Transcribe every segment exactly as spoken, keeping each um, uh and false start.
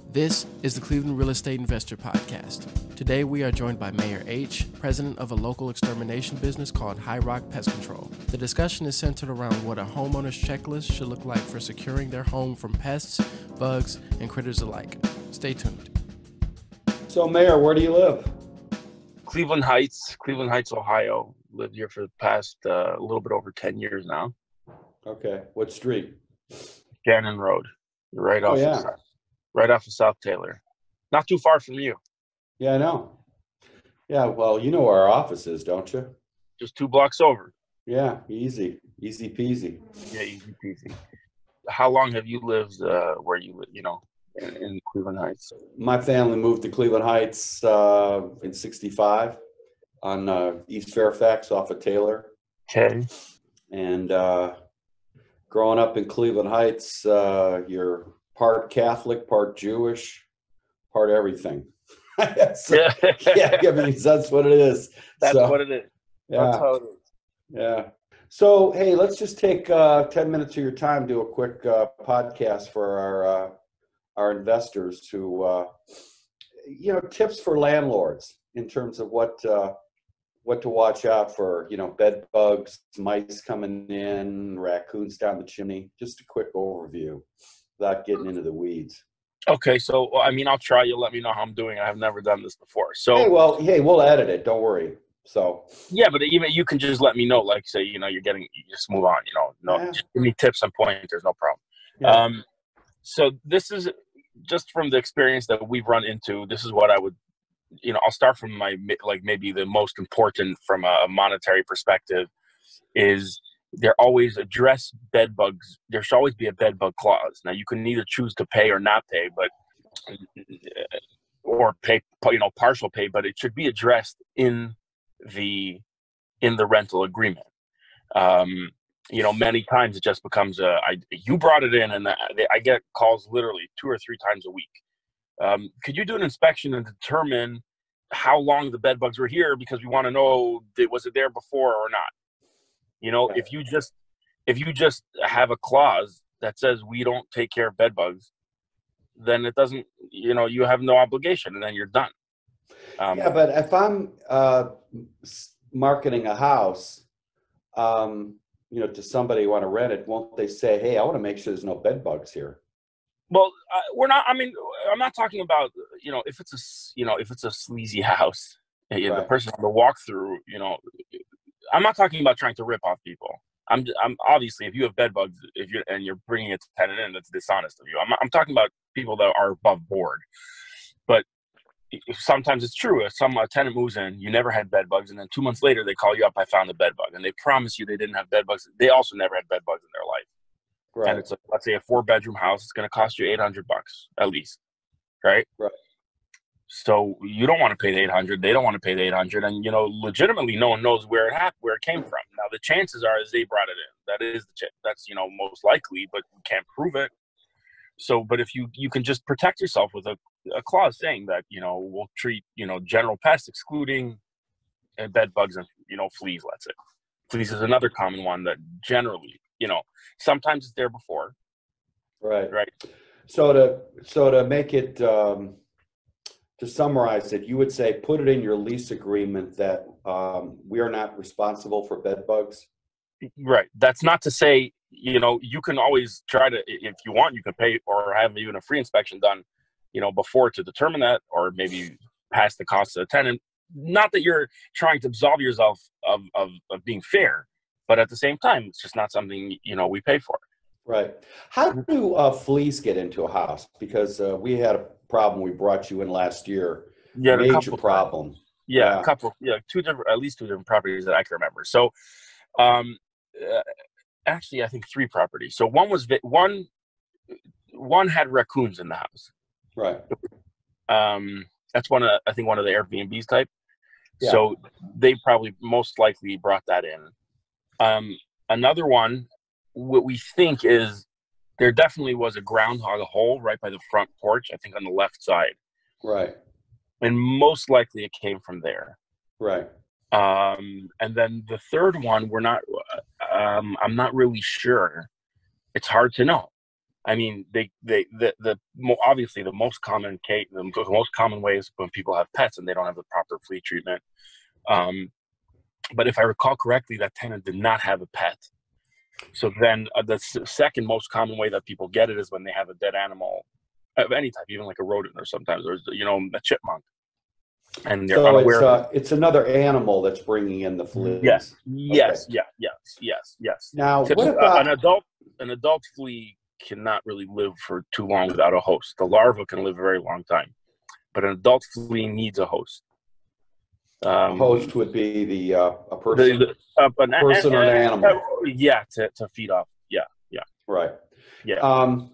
This is the Cleveland Real Estate Investor Podcast. Today we are joined by Mayor H, president of a local extermination business called High Rock Pest Control. The discussion is centered around what a homeowner's checklist should look like for securing their home from pests, bugs, and critters alike. Stay tuned. So, Mayor, where do you live? Cleveland Heights, Cleveland Heights, Ohio. Lived here for the past uh, a little bit over ten years now. Okay. What street? Gannon Road, right Oh, off, yeah. of, right off of South Taylor. Not too far from you. Yeah, I know. Yeah, well, you know where our office is, don't you? Just two blocks over. Yeah, easy. Easy peasy. Yeah, easy peasy. How long have you lived uh, where you live, you know, in, in Cleveland Heights? My family moved to Cleveland Heights uh, in sixty-five on uh, East Fairfax off of Taylor. Okay. And uh, growing up in Cleveland Heights, uh, you're part Catholic, part Jewish, part everything. So, Yeah. yeah, I mean, that's what it is. That's So, what it is. yeah. That's how it is. Yeah. So, hey, let's just take uh, ten minutes of your time, do a quick uh, podcast for our uh, our investors to, uh, you know, tips for landlords in terms of what uh, what to watch out for, you know, bed bugs, mice coming in, raccoons down the chimney. Just a quick overview without getting into the weeds. Okay, so, I mean, I'll try. You'll let me know how I'm doing. I've never done this before. So, Hey, well, hey, we'll edit it. Don't worry. So, yeah, but even you can just let me know, like, say, you know, you're getting, you just move on, you know, no, Yeah. just give me tips and pointers, no problem. yeah. Um, so this is just from the experience that we've run into. This is what I would, you know, I'll start from my, like, maybe the most important from a monetary perspective is there always address bed bugs. There should always be a bed bug clause. Now you can either choose to pay or not pay, but, or pay, you know, partial pay, but it should be addressed in the in the rental agreement. Um, you know, many times it just becomes a I, you brought it in, and I, I get calls literally two or three times a week. Um, could you do an inspection and determine how long the bed bugs were here, because we want to know that, was it there before or not? You know, Yeah. if you just if you just have a clause that says we don't take care of bed bugs, then it doesn't. You know, you have no obligation, and then you're done. Um, Yeah, but if I'm uh, s- marketing a house, um, you know, to somebody who want to rent it, won't they say, "Hey, I want to make sure there's no bed bugs here"? Well, uh, we're not. I mean, I'm not talking about, you know, if it's a s- you know if it's a sleazy house, uh, the Right. person on the walkthrough. You know, I'm not talking about trying to rip off people. I'm I'm obviously, if you have bed bugs, if you and you're bringing a tenant in, that's dishonest of you. I'm I'm talking about people that are above board. But sometimes it's true. If some a tenant moves in, you never had bed bugs, and then two months later they call you up, I found a bed bug, and they promise you they didn't have bed bugs. They also never had bed bugs in their life. Right. And it's a, let's say a four bedroom house. It's going to cost you eight hundred bucks at least, right? Right. So you don't want to pay the eight hundred. They don't want to pay the eight hundred, and you know, legitimately, no one knows where it happened, where it came from. Now the chances are is they brought it in. That is the ch- that's you know most likely, but we can't prove it. So, but if you you can just protect yourself with a, a clause saying that, you know, we'll treat, you know, general pests, excluding uh, bed bugs and, you know, fleas. Let's say fleas is another common one that generally, you know, sometimes it's there before. Right. Right. So to so to make it um, to summarize it, you would say put it in your lease agreement that um, we are not responsible for bed bugs. Right. That's not to say, you know, you can always try to, if you want, you can pay or have even a free inspection done, you know, before to determine that, or maybe pass the cost to the tenant. Not that you're trying to absolve yourself of, of, of being fair, but at the same time, it's just not something, you know, we pay for. Right. How do uh, fleas get into a house? Because uh, we had a problem. We brought you in last year. Yeah, a Major couple problem. Yeah, Yeah. a couple, yeah, two different, at least two different properties that I can remember. So, um, uh, actually, I think three properties. So one was vi- one, one had raccoons in the house. Right. Um, that's one of, I think one of the Airbnbs type. Yeah. So they probably most likely brought that in. Um, another one, what we think is there definitely was a groundhog hole right by the front porch, I think on the left side. Right. And most likely it came from there. Right. Um, and then the third one, we're not, um, I'm not really sure. It's hard to know. I mean, they, they, the, the, mo- obviously the most common case, the most common way is when people have pets and they don't have the proper flea treatment. Um, but if I recall correctly, that tenant did not have a pet. So then uh, the s- second most common way that people get it is when they have a dead animal of any type, even like a rodent or sometimes, or, you know, a chipmunk. And they're So unaware. it's uh, it's another animal that's bringing in the fleas. Yes, yes, Okay. yeah, yes, yes, yes. Now, Typically, what about an adult? An adult flea cannot really live for too long without a host. The larva can live a very long time, but an adult flea needs a host. a Um, host would be the uh, a the, person, the, uh, an, a person or an uh, animal, uh, yeah, to, to feed off. Yeah, yeah, right? yeah. Um,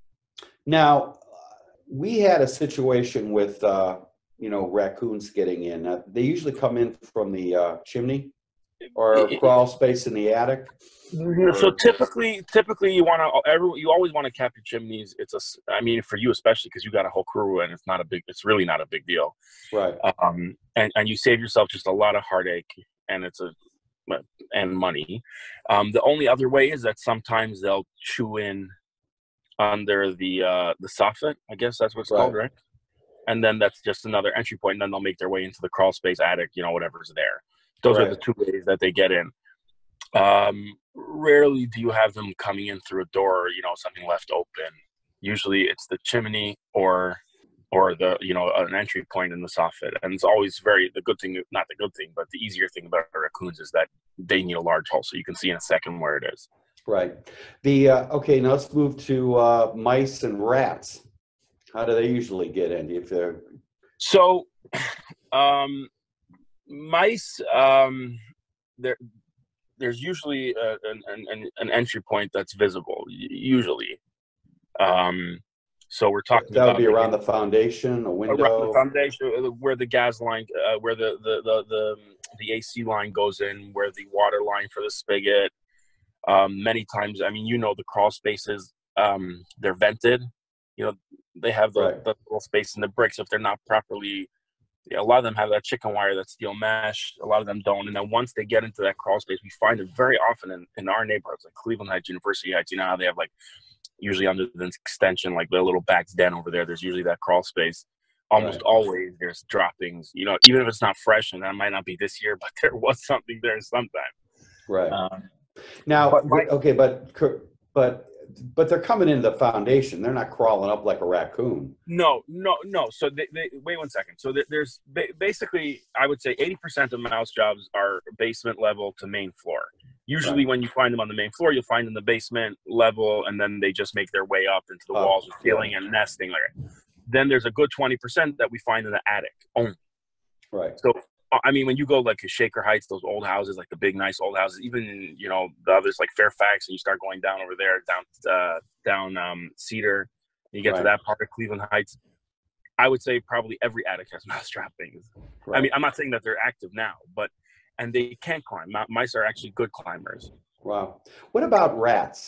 now, we had a situation with uh, you know raccoons getting in. Uh, they usually come in from the uh, chimney or crawl space in the attic. So Or, typically, typically you want to, every, you always want to cap your chimneys. It's a, s- I mean, for you especially because you got a whole crew and it's not a big, it's really not a big deal. right, Um, and and you save yourself just a lot of heartache and it's a, and money. Um, the only other way is that sometimes they'll chew in under the uh, the soffit. I guess that's what it's called, Right. right? And then that's just another entry point. And then they'll make their way into the crawl space, attic, you know, whatever's there. Those are the Right. two ways that they get in. Um, rarely do you have them coming in through a door, you know, something left open. Usually it's the chimney or or the, you know, an entry point in the soffit. And it's always very, the good thing, not the good thing, but the easier thing about raccoons is that they need a large hole. So you can see in a second where it is. right. The uh, okay. Now let's move to uh, mice and rats. How do they usually get in? If they're So, um, mice, um, there, there's usually a, an, an, an entry point that's visible, usually. Um, so we're talking that would about be the- around the foundation, a window. around the foundation, where the gas line, uh, where the, the, the, the, the A C line goes in, where the water line for the spigot. Um, many times, I mean, you know, the crawl spaces, um, they're vented. You know, they have the, Right. the little space in the bricks. If they're not properly, yeah, a lot of them have that chicken wire, that steel mesh. A lot of them don't. And then once they get into that crawl space, we find it very often in, in our neighborhoods, like Cleveland Heights, University Heights. You know how they have, like, usually under the extension, like the little back's den over there, there's usually that crawl space. Almost Right. always there's droppings, you know, even if it's not fresh, and that might not be this year, but there was something there sometime. Right. Um, Now, but my- okay, but but but they're coming into the foundation. They're not crawling up like a raccoon. No, no, no. So they, they, wait one second. So there- there's ba- basically, I would say eighty percent of mouse jobs are basement level to main floor. Usually Right. when you find them on the main floor, you'll find in the basement level, and then they just make their way up into the Up, walls with yeah. ceiling and nesting layer. Then there's a good twenty percent that we find in the attic only. Right. So, I mean, when you go like to Shaker Heights, those old houses, like the big, nice old houses, even, you know, the others like Fairfax, and you start going down over there, down, uh, down um, Cedar, you get Right. to that part of Cleveland Heights. I would say probably every attic has mouse trappings. Right. I mean, I'm not saying that they're active now, but, and they can climb. Mi- Mice are actually good climbers. Wow. What about rats?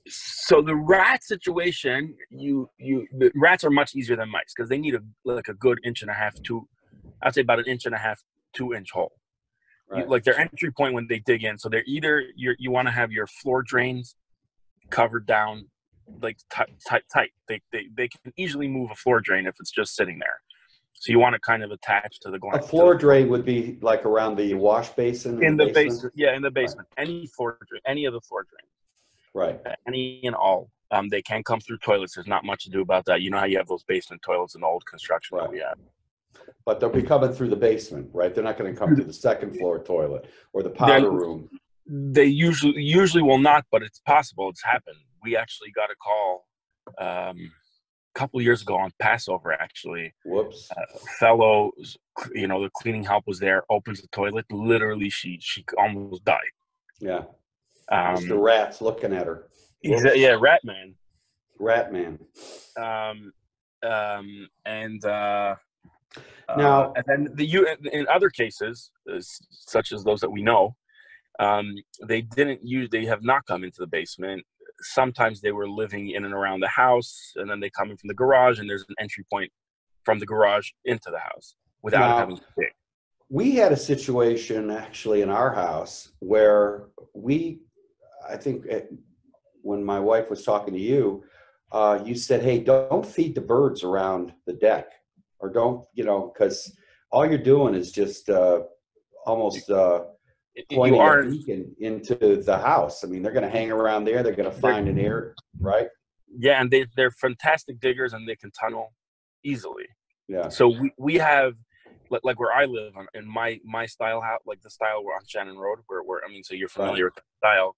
So the rat situation, you, you, the rats are much easier than mice because they need a, like a good inch and a half, two, I'd say about an inch and a half, two inch hole. You, Right. like their entry point when they dig in. So they're either you're, you want to have your floor drains covered down, like tight, tight, tight. They, they they can easily move a floor drain if it's just sitting there. So you want to kind of attach to the A ground. floor drain would be like around the wash basin in the basement. Yeah, in the basement. Any floor drain, any of the floor drains, Right. any and all. Um, they can come through toilets. There's not much to do about that. You know how you have those basement toilets in the old construction Right. that we have. But they'll be coming through the basement, right? They're not going to come through the second floor toilet or the powder They're- room. They usually usually will not, but it's possible. It's happened. We actually got a call um, a couple of years ago on Passover. Actually, Whoops. a fellow, you know, the cleaning help was there. Opens the toilet. Literally, she she almost died. Yeah. Um, Just the rats looking at her. exa- yeah, rat man. Rat man. Um, um, and uh, Now- uh, and then the you in other cases, as- such as those that we know, um, they didn't use. They have not come into the basement. Sometimes they were living in and around the house, and then they come in from the garage, and there's an entry point from the garage into the house without Now- having to dig. We had a situation actually in our house where we, I think it, when my wife was talking to you, uh, you said, hey, don't feed the birds around the deck, or don't, you know, because all you're doing is just uh, almost uh, pointing you are a beacon into the house. I mean, they're going to hang around there. They're going to find an air, right? Yeah, and they, they're fantastic diggers, and they can tunnel easily. Yeah. So we, we have, like, like where I live, in my my style house, like the style we're on Shannon Road, where, where I mean, so you're familiar Right. with the style.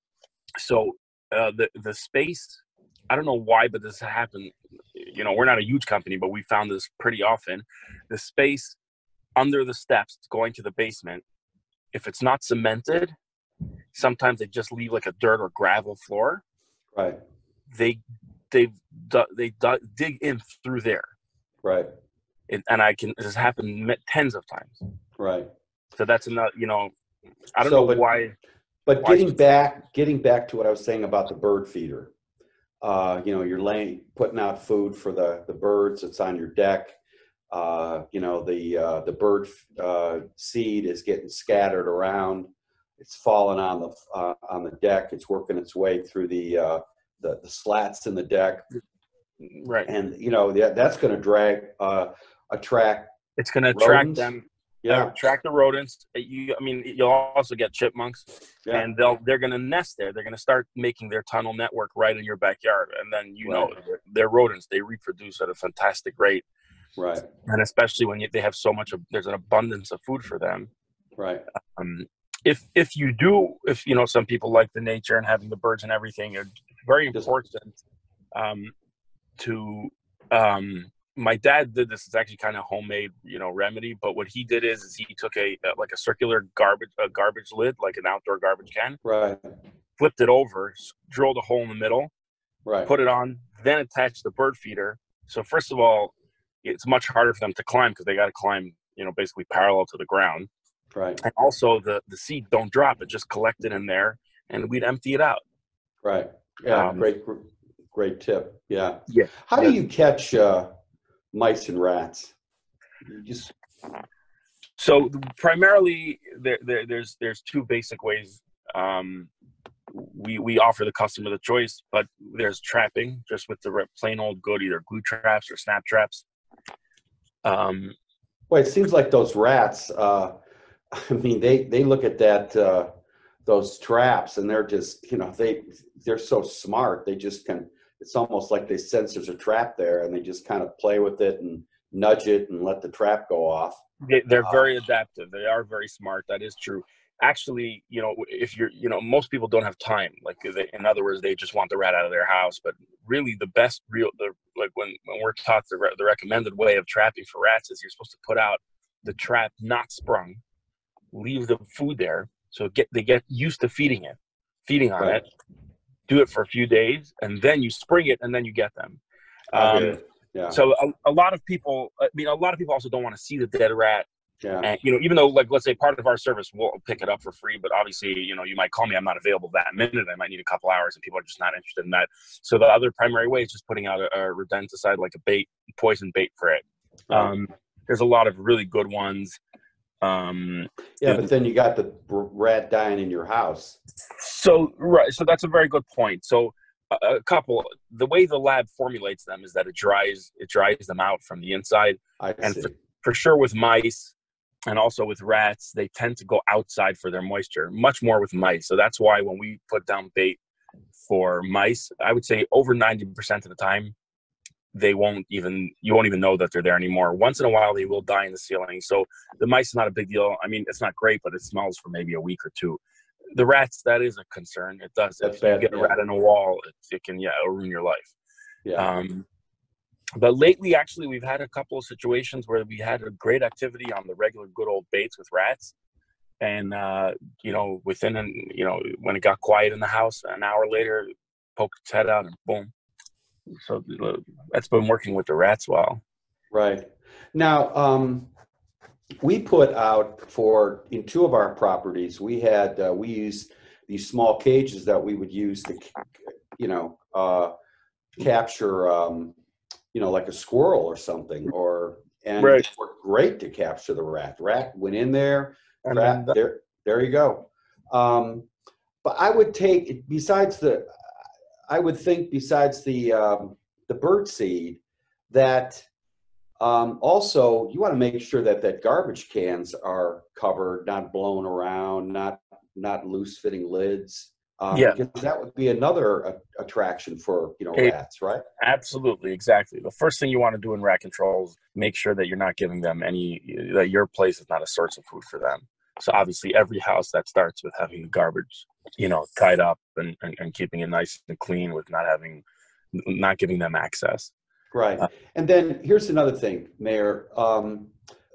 So uh, the the space, I don't know why, but this happened. You know, we're not a huge company, but we found this pretty often. The space under the steps going to the basement, if it's not cemented, sometimes they just leave like a dirt or gravel floor. Right. They they they dig in through there. Right. It, and I can. This has happened tens of times. Right. So that's another. You know, I don't So, know but, why. But why getting back, getting back to what I was saying about the bird feeder. Uh, you know, you're laying, putting out food for the the birds. It's on your deck. Uh, you know, the uh, the bird uh, seed is getting scattered around. It's falling on the uh, on the deck. It's working its way through the uh, the, the slats in the deck. Right. And you know that that's going to drag uh, attract. It's going to attract rodents. them. Yeah. Uh, attract the rodents. You, I mean, you'll also get chipmunks, Yeah. and they'll they're going to nest there. They're going to start making their tunnel network right in your backyard, and then you know Right. they're, they're rodents. They reproduce at a fantastic rate, Right. and especially when you, they have so much of there's an abundance of food for them. Right. Um, if if you do, if you know, some people like the nature and having the birds and everything, it's very important um, to. Um, my dad did this. It's actually kind of homemade, you know, remedy. But what he did is, is he took a, a like a circular garbage a garbage lid, like an outdoor garbage can, Right. flipped it over, drilled a hole in the middle, Right. put it on, then attached the bird feeder. So first of all, it's much harder for them to climb because they got to climb, you know, basically parallel to the ground. Right. And also the the seed don't drop; it just collect it in there, and we'd empty it out. Right. Yeah. Um, great. Great tip. Yeah. Yeah. How do you catch uh, mice and rats? You just So primarily, there, there there's there's two basic ways. Um, we we offer the customer the choice, but there's trapping, just with the plain old good, either glue traps or snap traps. Um, well, it seems like those rats. Uh, I mean, they they look at that uh, those traps, and they're just, you know, they they're so smart. They just can. It's almost like they sense there's a trap there, and they just kind of play with it and nudge it and let the trap go off. they, they're very adaptive. They are very smart. That is true. Actually, you know, if you're, you know, most people don't have time. Like, they, in other words, they just want the rat out of their house. But really, the best real, the like when when we're taught the re- the recommended way of trapping for rats is you're supposed to put out the trap not sprung, leave the food there, so get they get used to feeding it, feeding on Right. it. Do it for a few days, and then you spring it, and then you get them. I Um, get it. Yeah. so a, a lot of people, I mean, a lot of people also don't want to see the dead rat. Yeah. And, you know, even though, like, let's say part of our service will pick it up for free, but obviously, you know, you might call me, I'm not available that minute. I might need a couple hours, and people are just not interested in that. So the other primary way is just putting out a, a rodenticide, like a bait, poison bait for it. Um, there's a lot of really good ones. Um, Yeah, but then you got the rat dying in your house. So, right. So that's a very good point. So a, a couple, the way the lab formulates them is that it dries, it dries them out from the inside. I And see. for, for sure with mice and also with rats, they tend to go outside for their moisture, much more with mice. So that's why when we put down bait for mice, I would say over ninety percent of the time, they won't even, you won't even know that they're there anymore. Once in a while, they will die in the ceiling. So the mice is not a big deal. I mean, it's not great, but it smells for maybe a week or two. The rats, that is a concern. It does. That's if you bad, get a yeah. rat in a wall, it, it can, yeah, it'll ruin your life. Yeah. Um, but lately, actually, we've had a couple of situations where we had a great activity on the regular good old baits with rats. And, uh, you know, within, an, you know, when it got quiet in the house, an hour later, poked its head out and boom. So that's been working with the rats well. Right. Now, um, we put out for, in two of our properties, we had, uh, we used these small cages that we would use to, you know, uh, capture, um, you know, like a squirrel or something, or, and Right. it worked great to capture the rat. Rat went in there, And rat, there, there you go. Um, but I would take, besides the, I would think besides the um, the bird seed that um, also you want to make sure that that garbage cans are covered, not blown around, not not loose fitting lids. Um, Yeah. Because that would be another uh, attraction for, you know, Hey, rats, right? absolutely, exactly. The first thing you want to do in rat control is make sure that you're not giving them any, that your place is not a source of food for them. So obviously every house that starts with having garbage, you know, tied up and, and, and keeping it nice and clean with not having, not giving them access. Right. Uh, And then here's another thing, Mayor. Um,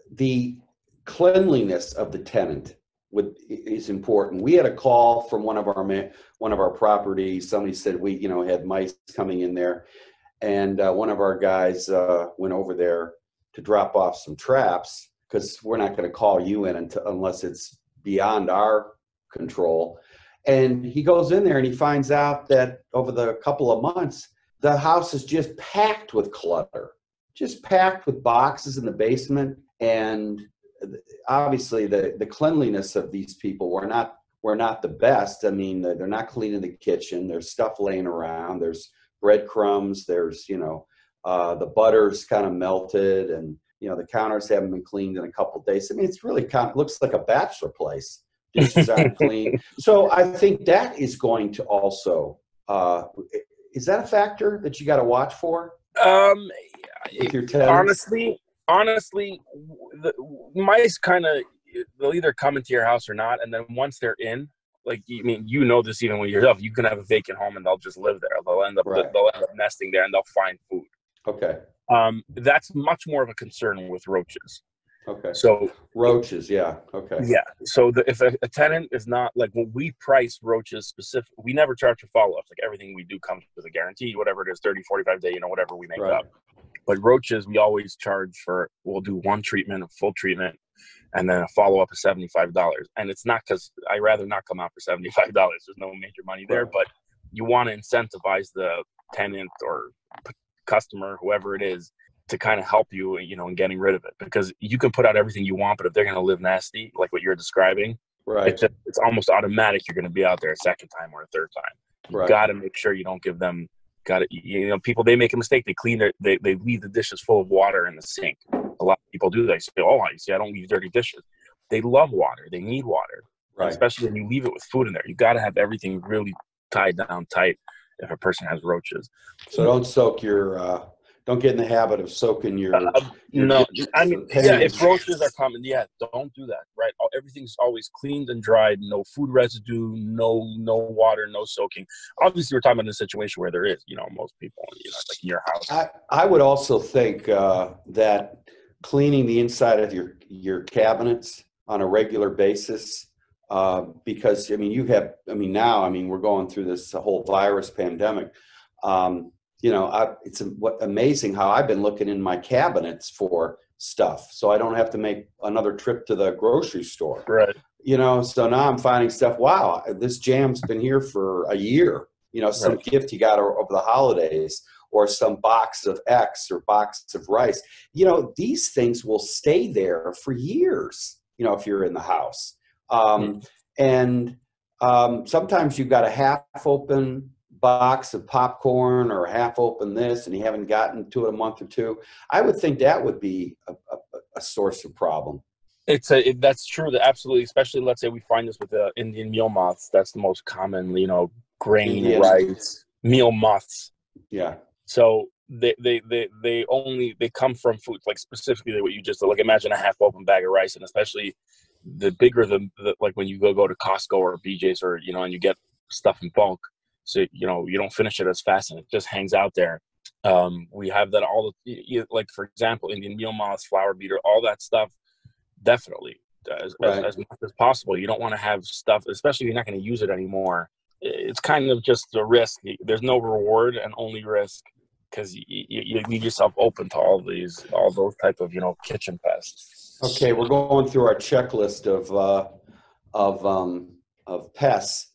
the cleanliness of the tenant would is important. We had a call from one of our ma- one of our properties. Somebody said we, you know, had mice coming in there, and uh, one of our guys uh, went over there to drop off some traps because we're not going to call you in until, unless it's beyond our control. And he goes in there and he finds out that over the couple of months, the house is just packed with clutter, just packed with boxes in the basement. And obviously the, the cleanliness of these people were not, were not the best. I mean, they're not cleaning the kitchen. There's stuff laying around. There's breadcrumbs. There's, you know, uh, the butter's kind of melted, and, you know, the counters haven't been cleaned in a couple of days. I mean, it's really kind of looks like a bachelor place. Dishes aren't clean. So I think that is going to also, uh, is that a factor that you got to watch for? Um, with your tenants? honestly, honestly, the mice kind of, they'll either come into your house or not. And then once they're in, like, you I mean, you know this even when you're yourself, you can have a vacant home and they'll just live there. They'll end up, Right. they'll end up nesting there and they'll find food. Okay. Um, that's much more of a concern with roaches. Okay. So roaches, yeah. Okay. yeah. So the, if a, a tenant is not, like, when we price roaches specific, we never charge for follow-ups. Like, everything we do comes with a guarantee, whatever it is, thirty, forty-five day, you know, whatever we make Right. up. But roaches, we always charge for, we'll do one treatment, a full treatment, and then a follow-up of seventy-five dollars. And it's not because I rather not come out for seventy-five dollars. There's no major money there, Right. but you want to incentivize the tenant or customer, whoever it is, to kind of help you, you know, in getting rid of it. Because you can put out everything you want, but if they're going to live nasty, like what you're describing, Right. it's, just, it's almost automatic you're going to be out there a second time or a third time. You Right. got to make sure you don't give them, got to, you know, people, they make a mistake. They clean their, they, they leave the dishes full of water in the sink. A lot of people do that. They say, oh, I see, I don't leave dirty dishes. They love water. They need water. Right. Especially when you leave it with food in there. You got to have everything really tied down tight if a person has roaches. So don't soak your, uh, don't get in the habit of soaking your. Uh, your no, dishes I mean, and yeah, pans. if roaches are coming, yeah, don't do that, right? Everything's always cleaned and dried, no food residue, no no water, no soaking. Obviously, we're talking about a situation where there is, you know, most people, you know, like in your house. I, I would also think uh, that cleaning the inside of your, your cabinets on a regular basis, uh, because, I mean, you have, I mean, now, I mean, we're going through this whole virus pandemic. Um, you know, I, it's what, amazing how I've been looking in my cabinets for stuff, so I don't have to make another trip to the grocery store. Right. You know, so now I'm finding stuff, wow, this jam's been here for a year. You know, some Right. gift you got over the holidays, or some box of X or box of rice. You know, these things will stay there for years, you know, if you're in the house. Um, Mm-hmm. And um, sometimes you've got a half open box of popcorn or half open this, and you haven't gotten to it a month or two. I would think that would be a, a, a source of problem. It's a, it, that's true. That absolutely, especially let's say we find this with the Indian meal moths. That's the most common, you know, grain, Indian. rice, meal moths. Yeah. So they, they, they, they only, they come from foods, like specifically what you just, like, imagine a half open bag of rice, and especially the bigger the, the, like when you go, go to Costco or B J's, or, you know, and you get stuff in bulk. So, you know, you don't finish it as fast and it just hangs out there. Um, we have that all, the, like, for example, Indian meal moths, flour beater, all that stuff, definitely, as, Right. as, as much as possible. You don't want to have stuff, especially if you're not going to use it anymore. It's kind of just a risk. There's no reward and only risk, because you, you, you leave yourself open to all these, all those type of, you know, kitchen pests. Okay, we're going through our checklist of uh, of um, of pests.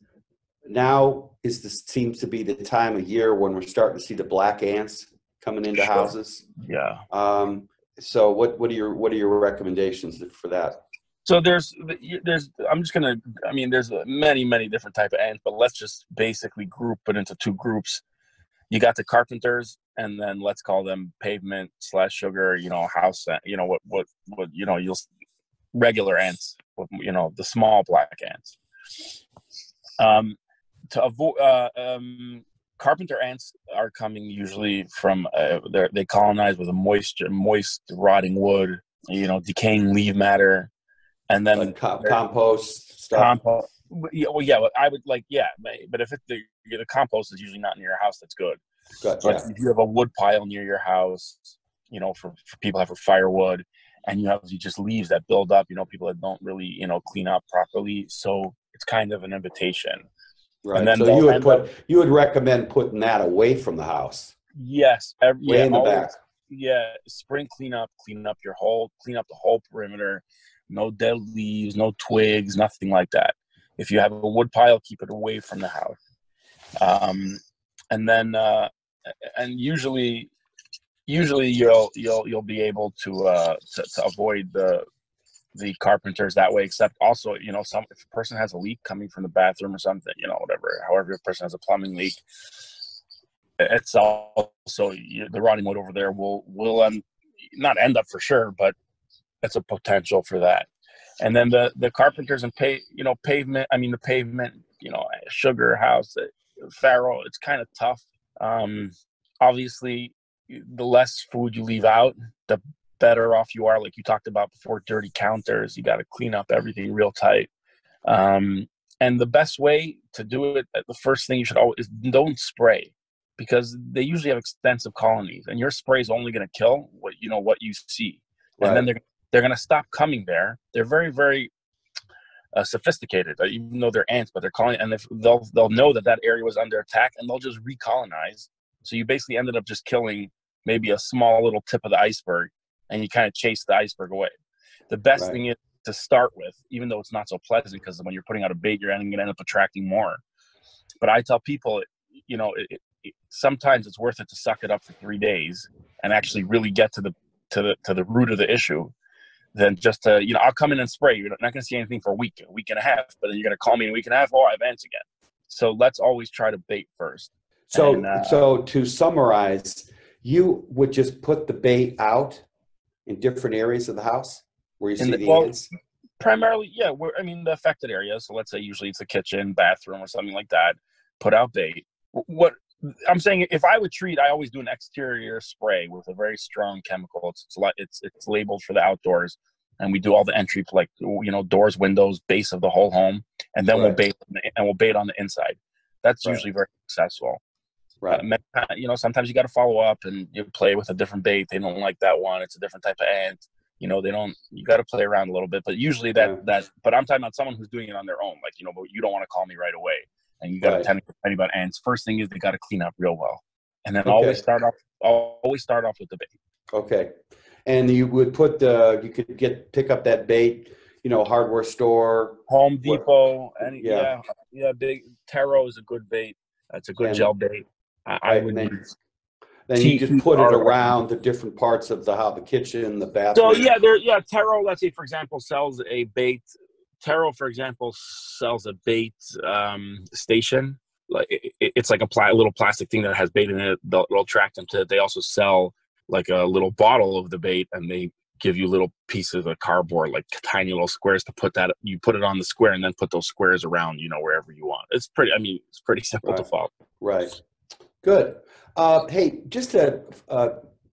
Now is this seems to be the time of year when we're starting to see the black ants coming into Sure. houses. Yeah. Um, so what what are your what are your recommendations for that? So there's, there's, I'm just going to, I mean, there's many, many different type of ants, but let's just basically group it into two groups. You got the carpenters, and then let's call them pavement slash sugar, you know, house, you know, what, what, what, you know, you'll regular ants, you know, the small black ants. Um, to avoid, uh, um, carpenter ants are coming usually from, uh, they colonize with a moist, moist, rotting wood, you know, decaying leaf matter. And then like com- compost stuff. Compost. Yeah, well, yeah, I would like, yeah, but if it, the, the compost is usually not near your house, that's good. Good, but yeah. if you have a wood pile near your house, you know, for, for people have for firewood, and you have you just leaves that build up, you know, people that don't really, you know, clean up properly. So it's kind of an invitation. Right. And then so you would put up, you would recommend putting that away from the house. Yes. Every, way yeah, in the always, back. Yeah. Spring cleanup, clean up your whole, clean up the whole perimeter. No dead leaves, no twigs, nothing like that. If you have a wood pile, keep it away from the house. Um, and then, uh, and usually, usually you'll you'll you'll be able to uh, to, to avoid the the carpenters that way. Except also, you know, some if a person has a leak coming from the bathroom or something, you know, whatever. However, if a person has a plumbing leak, it's also you, the rotting wood over there will will um, not end up for sure, but it's a potential for that. And then the, the carpenters and pay, you know, pavement, I mean, the pavement, you know, sugar house, farrow, it's kind of tough. Um, obviously the less food you leave out, the better off you are. Like you talked about before, dirty counters, you got to clean up everything real tight. Um, and the best way to do it, the first thing you should always is don't spray, because they usually have extensive colonies, and your spray is only going to kill what, you know, what you see. Right. And then they're they're going to stop coming there. They're very, very uh, sophisticated, uh, even though they're ants, but they're calling, and if they'll they'll know that that area was under attack, and they'll just recolonize. So you basically ended up just killing maybe a small little tip of the iceberg, and you kind of chase the iceberg away. The best right. thing is to start with, even though it's not so pleasant, because when you're putting out a bait, you're going to end up attracting more. But I tell people, you know, it, it, sometimes it's worth it to suck it up for three days and actually really get to the to the to the root of the issue. Than just to, you know, I'll come in and spray. You're not going to see anything for a week, a week and a half, but then you're going to call me in a week and a half. Oh, I have ants again. So let's always try to bait first. So, and, uh, so to summarize, you would just put the bait out in different areas of the house where you see the, the well, ants? Primarily, yeah. We're, I mean, the affected areas. So let's say usually it's a kitchen, bathroom, or something like that. Put out bait. What I'm saying, if I would treat, I always do an exterior spray with a very strong chemical. It's it's it's, it's labeled for the outdoors, and we do all the entry, like, you know, doors, windows, base of the whole home, and then right. we'll bait and we'll bait on the inside. That's right. usually very successful. Right. Uh, you know, sometimes you got to follow up and you play with a different bait. They don't like that one. It's a different type of ant. You know, they don't. You got to play around a little bit, but usually that yeah. that. But I'm talking about someone who's doing it on their own. Like, you know, but you don't want to call me right away. And you got to right. tell me about ants. First thing is they got to clean up real well, and then okay. always start off. Always start off with the bait. Okay, and you would put the. You could get pick up that bait. You know, hardware store, Home Depot, and yeah. yeah, yeah, big Taro is a good bait. That's a good and, gel bait. I, I would. Then, use then you just put it around the different parts of the how the kitchen, the bathroom. So yeah, there. Yeah, Taro. Let's say, for example, sells a bait. Taro, for example, sells a bait um, station. Like it, it's like a pla- little plastic thing that has bait in it. They'll, they'll attract them to it. They also sell like a little bottle of the bait, and they give you little pieces of cardboard, like tiny little squares to put that. You put it on the square, and then put those squares around, you know, wherever you want. It's pretty. I mean, it's pretty simple right. to follow. Right. Good. Uh, hey, just to, uh,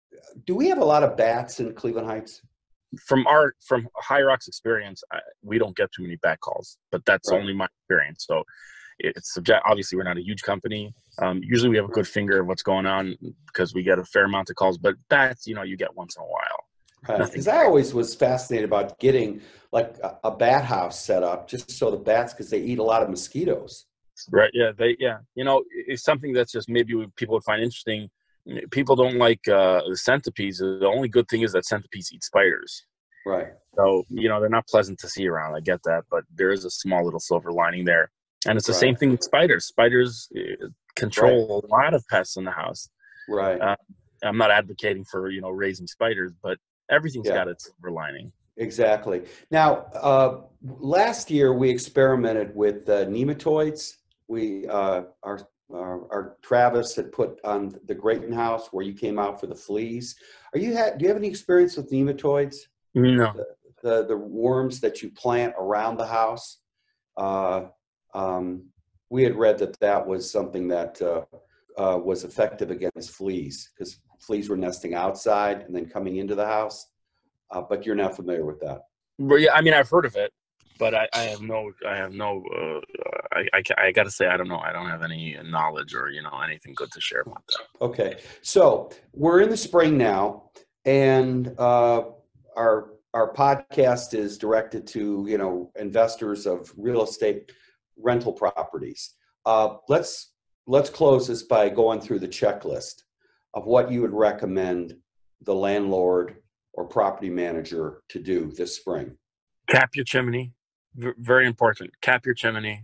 do we have a lot of bats in Cleveland Heights? From our from High Rock's experience, I, we don't get too many bat calls, but that's right. only my experience. So it's subject. Obviously, we're not a huge company. Um, usually, we have a good finger of what's going on because we get a fair amount of calls. But bats, you know, you get once in a while. Because right. I always was fascinated about getting like a, a bat house set up just so the bats, because they eat a lot of mosquitoes. Right. Yeah. They. Yeah. You know, it's something that's just maybe people would find interesting. People don't like uh, the centipedes. The only good thing is that centipedes eat spiders. Right. So, you know, they're not pleasant to see around. I get that. But there is a small little silver lining there. And it's the right. same thing with spiders. Spiders control right. a lot of pests in the house. Right. Uh, I'm not advocating for, you know, raising spiders, but everything's yeah. got its silver lining. Exactly. Now, uh, last year we experimented with uh, nematoids. We, uh, our, our, our Travis had put on the Grayton house where you came out for the fleas. Are you ha- do you have any experience with nematoids? No. The, the, the worms that you plant around the house? Uh, um, we had read that that was something that uh, uh, was effective against fleas, because fleas were nesting outside and then coming into the house. Uh, but you're not familiar with that. Well, yeah, I mean, I've heard of it, but I, I have no, I have no, uh, I, I, I got to say, I don't know. I don't have any knowledge or, you know, anything good to share about that. Okay. So we're in the spring now, and uh, our, our podcast is directed to, you know, investors of real estate rental properties. Uh, let's, let's close this by going through the checklist of what you would recommend the landlord or property manager to do this spring. Cap your chimney. V- very important. Cap your chimney.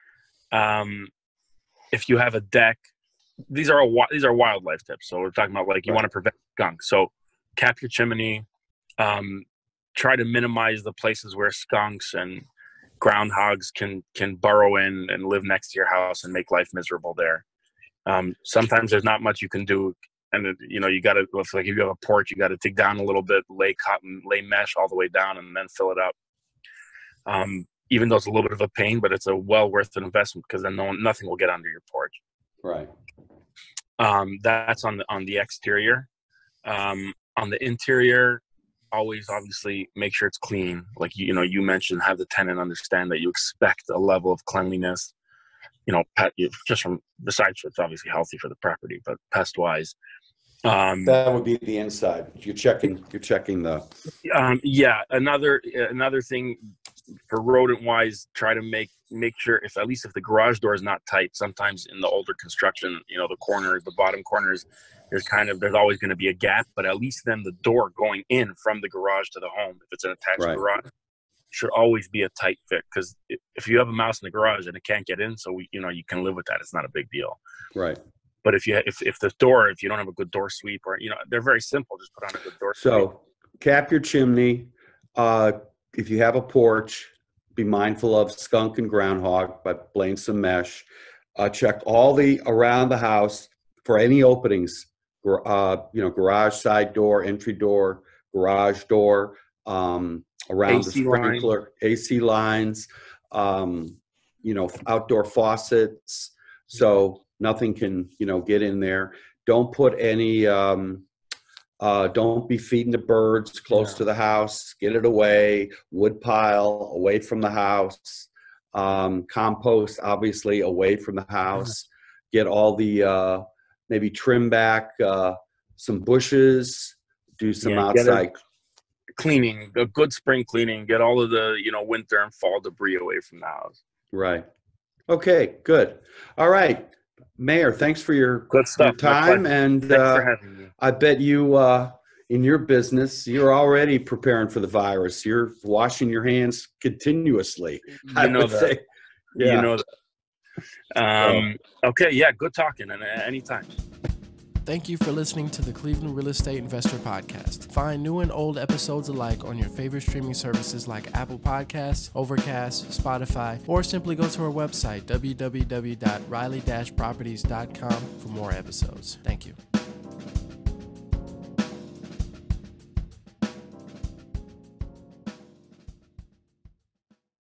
Um, if you have a deck, these are all, these are wildlife tips. So we're talking about, like, you Right. want to prevent skunk. So cap your chimney. Um, try to minimize the places where skunks and groundhogs can can burrow in and live next to your house and make life miserable there. Um, sometimes there's not much you can do. And, you know, you got to, like, if you have a porch, you got to dig down a little bit, lay cotton, lay mesh all the way down, and then fill it up. Um, even though it's a little bit of a pain, but it's a well worth an investment, because then no one, nothing will get under your porch. Right. Um, that's on the on the exterior. Um, on the interior, always obviously make sure it's clean. Like, you know, you mentioned, have the tenant understand that you expect a level of cleanliness. You know, pet, just from besides it's obviously healthy for the property, but pest wise. Um, that would be the inside. You're checking. You're checking the. Um, yeah, another another thing for rodent wise, try to make make sure, if at least if the garage door is not tight. Sometimes in the older construction, you know, the corners, the bottom corners, there's kind of there's always going to be a gap, but at least then the door going in from the garage to the home, if it's an attached Right. garage, should always be a tight fit. Because if you have a mouse in the garage and it can't get in, so we, you know, you can live with that. It's not a big deal. Right. But if you if if the door, if you don't have a good door sweep, or, you know, they're very simple, just put on a good door sweep. So cap your chimney. Uh, if you have a porch, be mindful of skunk and groundhog by laying some mesh. Uh, check all the around the house for any openings. Uh, you know, garage side door, entry door, garage door, um, around A C the sprinkler, line. A C lines, um, you know, outdoor faucets. So nothing can, you know, get in there. Don't put any, um, uh, don't be feeding the birds close yeah. to the house. Get it away. Wood pile away from the house. Um, compost, obviously, away from the house. Get all the, uh, maybe trim back uh, some bushes. Do some yeah, outside cleaning, a good spring cleaning. Get all of the, you know, winter and fall debris away from the house. Right. Okay, good. All right. Mayor, thanks for your, Good stuff. your time. And uh, I bet you, uh, in your business, you're already preparing for the virus. You're washing your hands continuously. You I know would that. say. Yeah. You know that. Um, okay, yeah, good talking, and uh, anytime. Thank you for listening to the Cleveland Real Estate Investor Podcast. Find new and old episodes alike on your favorite streaming services like Apple Podcasts, Overcast, Spotify, or simply go to our website, w w w dot riley dash properties dot com, for more episodes. Thank you.